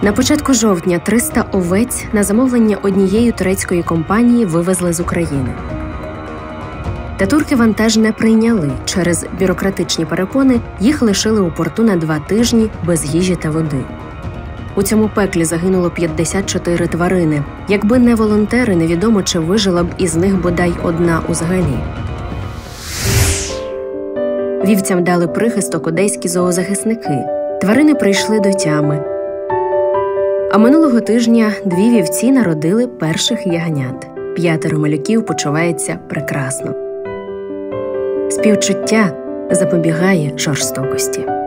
На початку жовтня 300 овець на замовлення однієї турецької компанії вивезли з України. Та турки вантаж не прийняли. Через бюрократичні перепони їх лишили у порту на 2 тижні без їжі та води. У цьому пеклі загинуло 54 тварини. Якби не волонтери, невідомо, чи вижила б із них бодай одна узгалі. Вівцям дали прихисток одеські зоозахисники. Тварини прийшли до тями. А минулого тижня 2 вівці народили перших ягнят. 5 малюків почуваються прекрасно. Співчуття запобігає жорстокості.